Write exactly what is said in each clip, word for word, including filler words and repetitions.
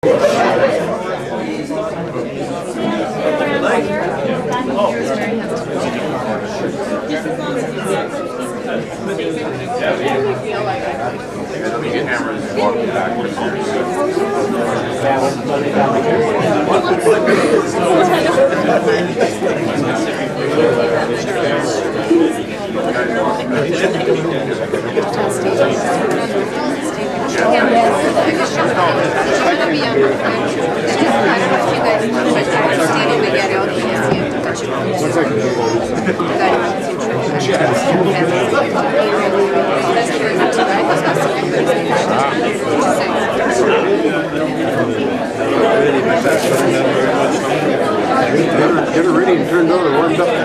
Get it ready and turned on and warmed up.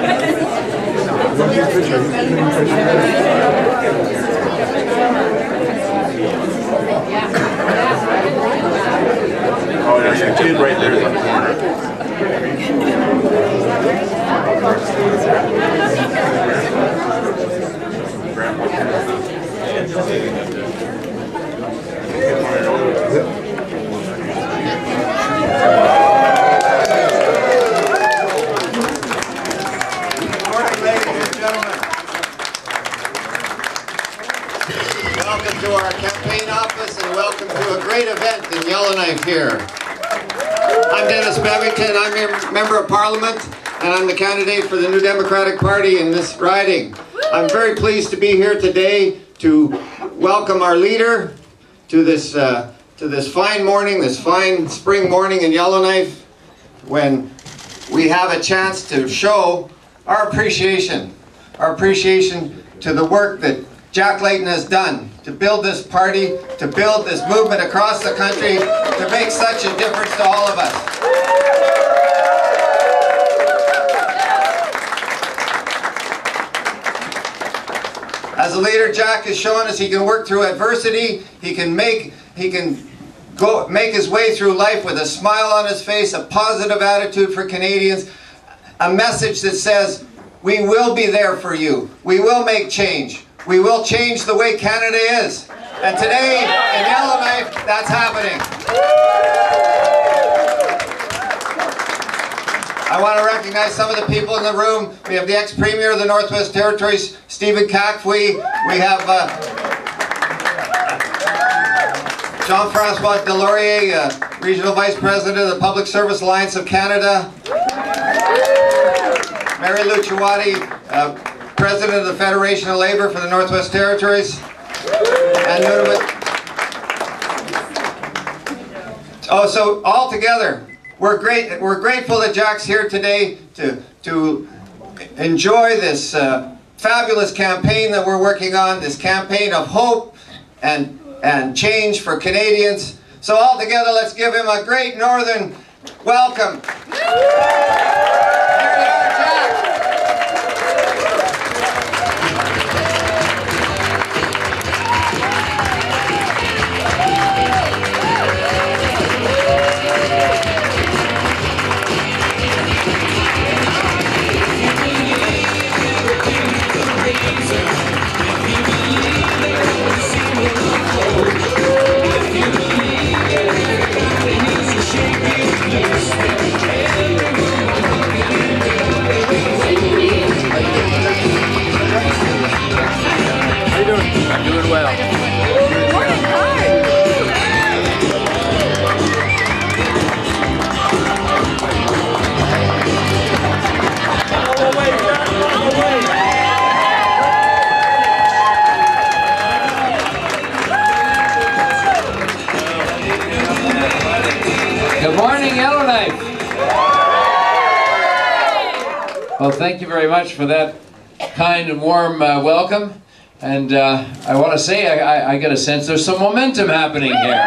Oh, there's your kid right there in the corner. Welcome to our campaign office and welcome to a great event in Yellowknife here. I'm Dennis Bevington, I'm a Member of Parliament and I'm the candidate for the New Democratic Party in this riding. I'm very pleased to be here today to welcome our leader to this, uh, to this fine morning, this fine spring morning in Yellowknife, when we have a chance to show our appreciation, our appreciation to the work that Jack Layton has done to build this party, to build this movement across the country, to make such a difference to all of us. As a leader, Jack has shown us he can work through adversity, he can make, he can go, make his way through life with a smile on his face, a positive attitude for Canadians, a message that says, we will be there for you, we will make change. We will change the way Canada is. And today, in Yellowknife, that's happening. I want to recognize some of the people in the room. We have the ex-Premier of the Northwest Territories, Stephen Cacfoy. We have uh, Jean-Francois Deslauriers, uh, Regional Vice President of the Public Service Alliance of Canada. Mary Lou Chiwadi, uh, President of the Federation of Labour for the Northwest Territories, and Nunavut. Oh, so all together, we're great. We're grateful that Jack's here today to to enjoy this uh, fabulous campaign that we're working on. This campaign of hope and and change for Canadians. So all together, let's give him a great Northern welcome. Here you are, Jack. I'm doing well. Good morning, Yellowknife. Well, thank you very much for that kind and warm uh, welcome. And uh, I want to say, I, I, I get a sense there's some momentum happening here.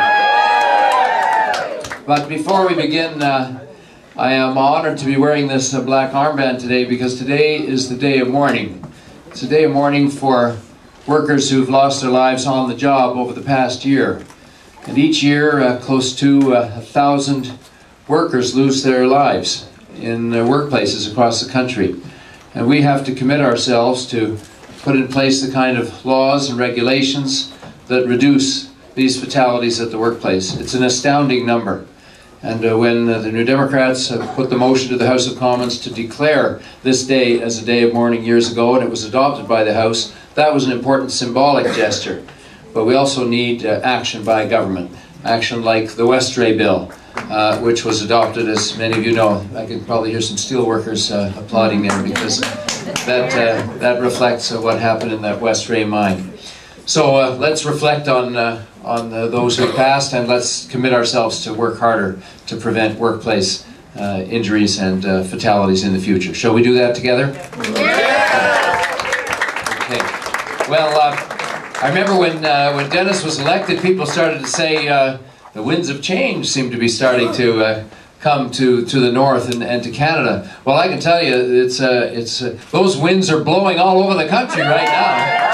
But before we begin, uh, I am honored to be wearing this uh, black armband today because today is the day of mourning. It's a day of mourning for workers who've lost their lives on the job over the past year. And each year, uh, close to uh, a thousand workers lose their lives in their workplaces across the country. And we have to commit ourselves to put in place the kind of laws and regulations that reduce these fatalities at the workplace. It's an astounding number. And uh, when uh, the New Democrats uh, put the motion to the House of Commons to declare this day as a day of mourning years ago, and it was adopted by the House, that was an important symbolic gesture. But we also need uh, action by government. Action like the Westray Bill, uh, which was adopted, as many of you know. I can probably hear some steelworkers uh, applauding there, because that, uh, that reflects uh, what happened in that Westray mine. So uh, let's reflect on, uh, on uh, those who passed, and let's commit ourselves to work harder to prevent workplace uh, injuries and uh, fatalities in the future. Shall we do that together? Yeah. Okay. Well, uh, I remember when, uh, when Dennis was elected, people started to say uh, the winds of change seem to be starting to uh, come to, to the north and, and to Canada. Well, I can tell you, it's, uh, it's, uh, those winds are blowing all over the country right now.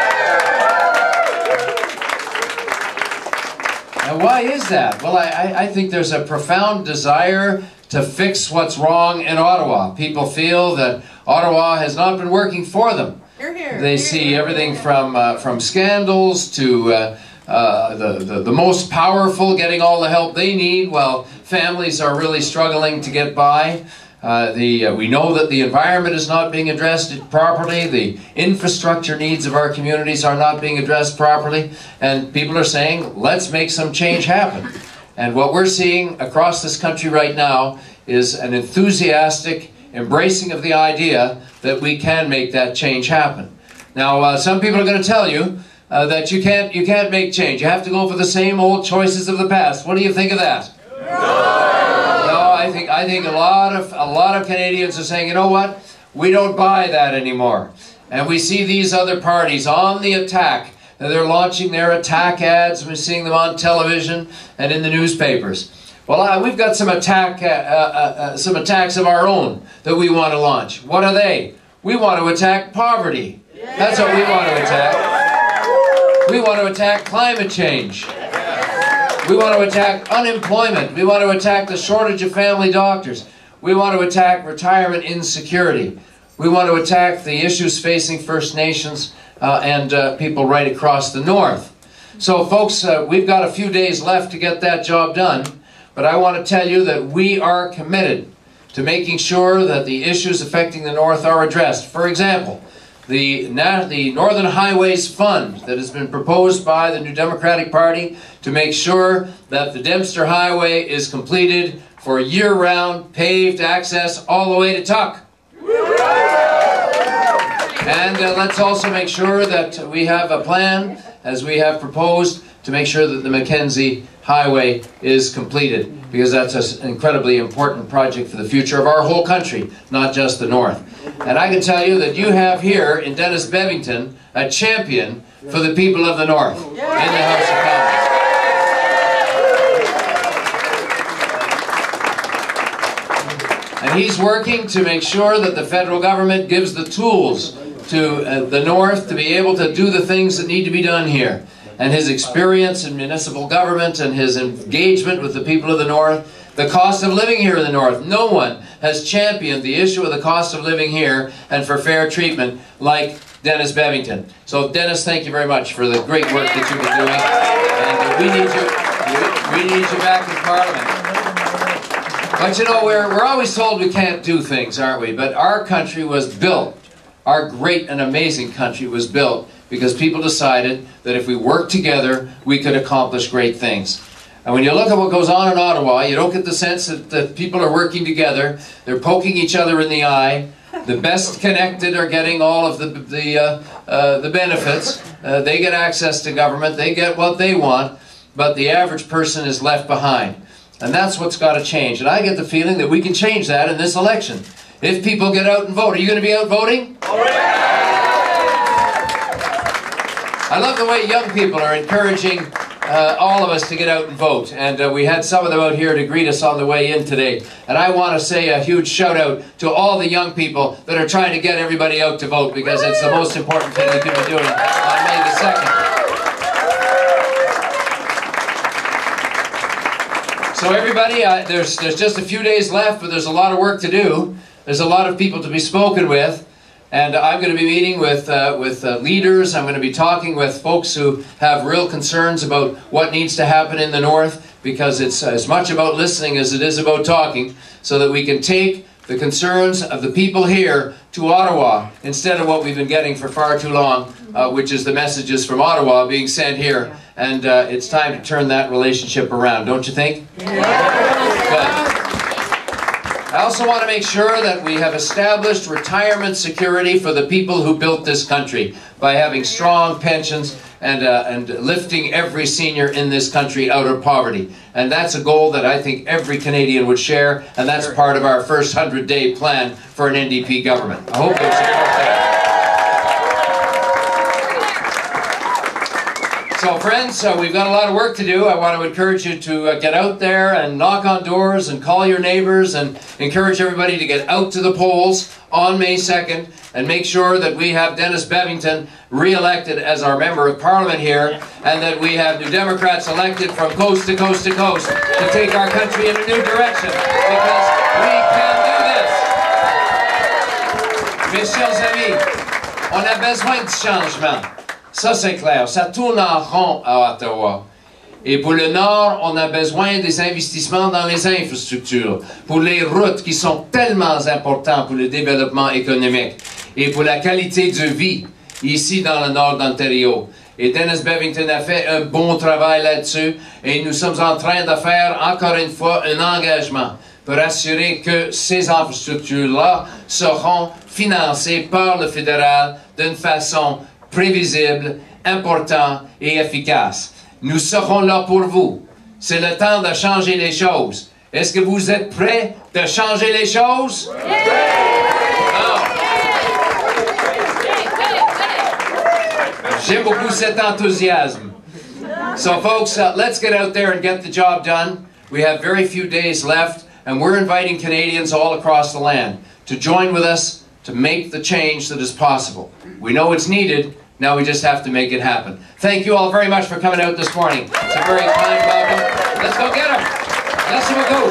And why is that? Well, I, I think there's a profound desire to fix what's wrong in Ottawa. People feel that Ottawa has not been working for them. You're here. They You're see here. everything from, uh, from scandals to uh, uh, the, the, the most powerful getting all the help they need, while families are really struggling to get by. Uh, the, uh, we know that the environment is not being addressed properly, the infrastructure needs of our communities are not being addressed properly, and people are saying, let's make some change happen. And what we're seeing across this country right now is an enthusiastic embracing of the idea that we can make that change happen. Now, uh, some people are going to tell you uh, that you can't, you can't make change. You have to go for the same old choices of the past. What do you think of that? I think, I think a lot of a lot of Canadians are saying, you know what, we don't buy that anymore. And we see these other parties on the attack. They're launching their attack ads. We're seeing them on television and in the newspapers. Well, uh, we've got some attack uh, uh, uh, some attacks of our own that we want to launch. What are they? We want to attack poverty. That's what we want to attack. We want to attack climate change. We want to attack unemployment. We want to attack the shortage of family doctors. We want to attack retirement insecurity. We want to attack the issues facing First Nations uh, and uh, people right across the north. So folks, uh, we've got a few days left to get that job done, but I want to tell you that we are committed to making sure that the issues affecting the north are addressed. For example, The, the Northern Highways Fund that has been proposed by the New Democratic Party to make sure that the Dempster Highway is completed for year-round paved access all the way to Tuck. And uh, let's also make sure that we have a plan, as we have proposed, to make sure that the Mackenzie Highway is completed, because that's an incredibly important project for the future of our whole country, not just the north. And I can tell you that you have here in Dennis Bevington a champion for the people of the north in the House of Commons. And he's working to make sure that the federal government gives the tools to uh, the north to be able to do the things that need to be done here. And his experience in municipal government and his engagement with the people of the north, the cost of living here in the north. No one has championed the issue of the cost of living here and for fair treatment like Dennis Bevington. So Dennis, thank you very much for the great work that you've been doing. And uh, we need you, we need you back in Parliament. But you know, we're, we're always told we can't do things, aren't we? But our country was built, our great and amazing country was built because people decided that if we worked together, we could accomplish great things. And when you look at what goes on in Ottawa, you don't get the sense that, that people are working together. They're poking each other in the eye. The best connected are getting all of the, the, uh, uh, the benefits. Uh, they get access to government. They get what they want. But the average person is left behind. And that's what's got to change. And I get the feeling that we can change that in this election. If people get out and vote. Are you going to be out voting? I love the way young people are encouraging uh, all of us to get out and vote. And uh, we had some of them out here to greet us on the way in today. And I want to say a huge shout out to all the young people that are trying to get everybody out to vote, because it's the most important thing you can be doing on May the second. So everybody, uh, there's, there's just a few days left, but there's a lot of work to do. There's a lot of people to be spoken with. And I'm going to be meeting with, uh, with uh, leaders. I'm going to be talking with folks who have real concerns about what needs to happen in the north, because it's as much about listening as it is about talking, so that we can take the concerns of the people here to Ottawa, instead of what we've been getting for far too long, uh, which is the messages from Ottawa being sent here. And uh, it's time to turn that relationship around, don't you think? Yeah. Good. I also want to make sure that we have established retirement security for the people who built this country by having strong pensions and, uh, and lifting every senior in this country out of poverty. And that's a goal that I think every Canadian would share, and that's part of our first hundred-day plan for an N D P government. I hope you'll support that. So friends, uh, we've got a lot of work to do. I want to encourage you to uh, get out there and knock on doors and call your neighbors and encourage everybody to get out to the polls on May second and make sure that we have Dennis Bevington re-elected as our Member of Parliament here, and that we have New Democrats elected from coast to coast to coast to take our country in a new direction, because we can do this. Mes chers amis, on a besoin de changement. Ça, c'est clair. Ça tourne en rond à Ottawa. Et pour le Nord, on a besoin des investissements dans les infrastructures, pour les routes qui sont tellement importantes pour le développement économique et pour la qualité de vie ici dans le Nord d'Ontario. Et Dennis Bevington a fait un bon travail là-dessus, et nous sommes en train de faire encore une fois un engagement pour assurer que ces infrastructures-là seront financées par le fédéral d'une façon prévisible, important et efficace. Nous serons là pour vous. C'est le temps de changer les choses. Est-ce que vous êtes prêts de changer les choses? Non. J'aime beaucoup cet enthousiasme. So folks, uh, let's get out there and get the job done. We have very few days left, and we're inviting Canadians all across the land to join with us to make the change that is possible. We know it's needed. Now we just have to make it happen. Thank you all very much for coming out this morning. It's a very kind welcome. Let's go get them. Let's go.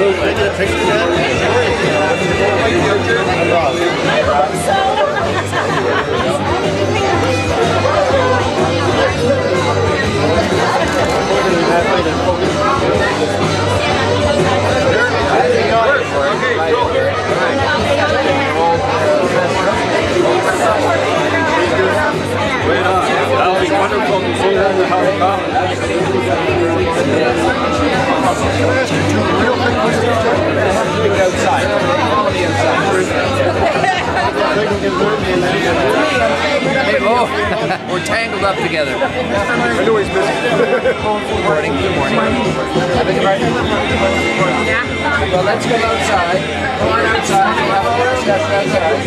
That'll be wonderful to see her in the House of Commons. Can I ask you two real quick questions? Outside. All the outside. Hey, oh, we're tangled up together. I know he's busy. Good morning. Good morning. I beg your pardon? Yeah. Well, let's go outside. Go on outside. We'll have a discussion outside.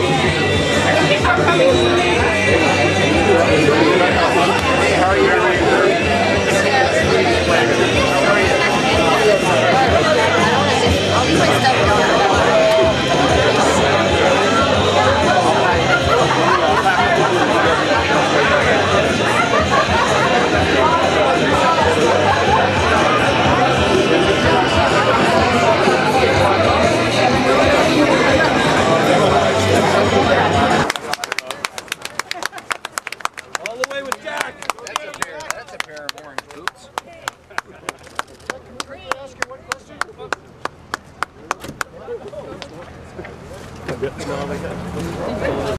Hey, how are you? All the way with Jack. That's a pair. That's a pair of orange boots. Can I ask you one question?